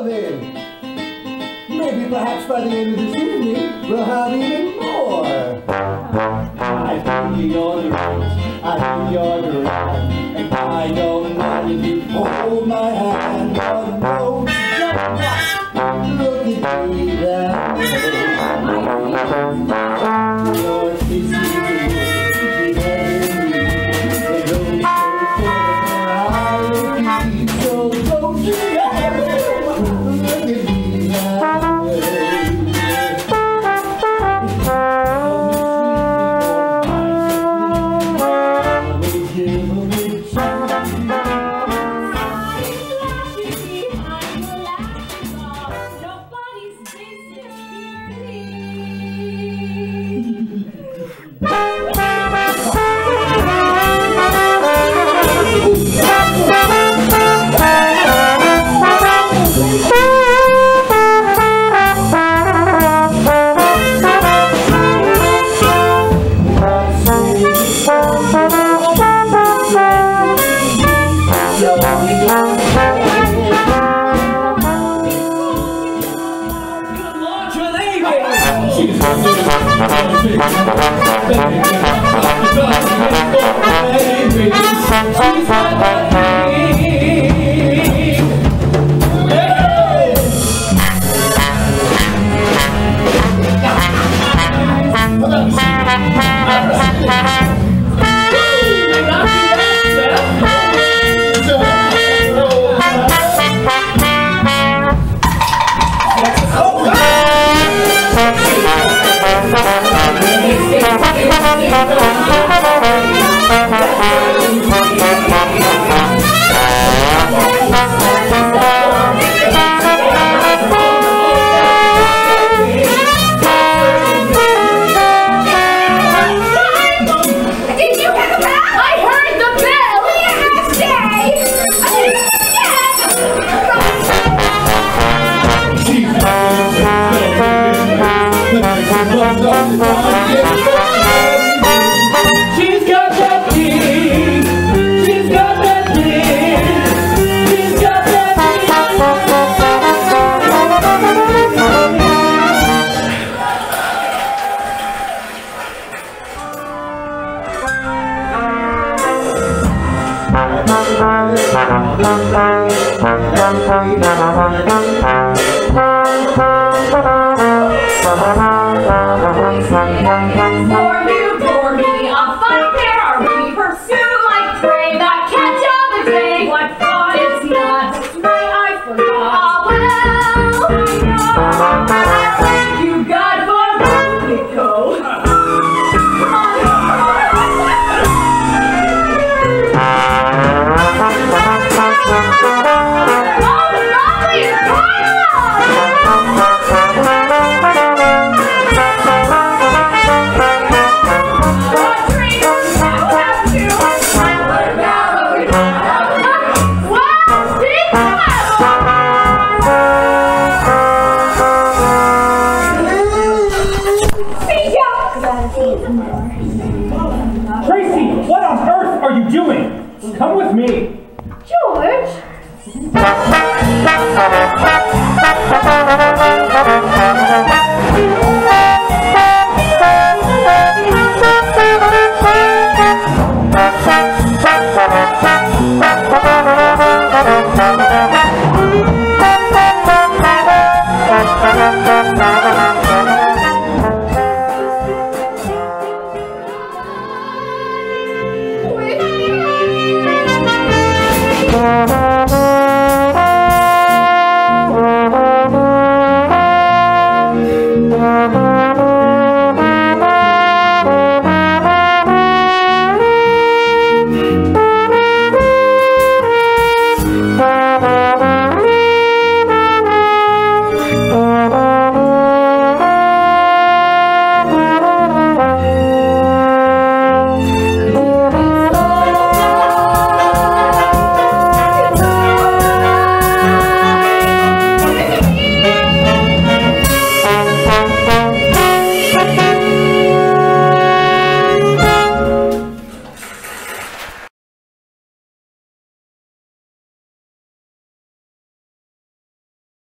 loving. Maybe perhaps by the end of this evening, we'll have even more. I think you're right, I think you're right, and I don't know if you hold my hand, but no, just what? Look at me that way. Your kisses are deep in me, they go so far, so don't you ever look at me that way. Tracy, what on earth are you doing? Come with me. George? Winnie!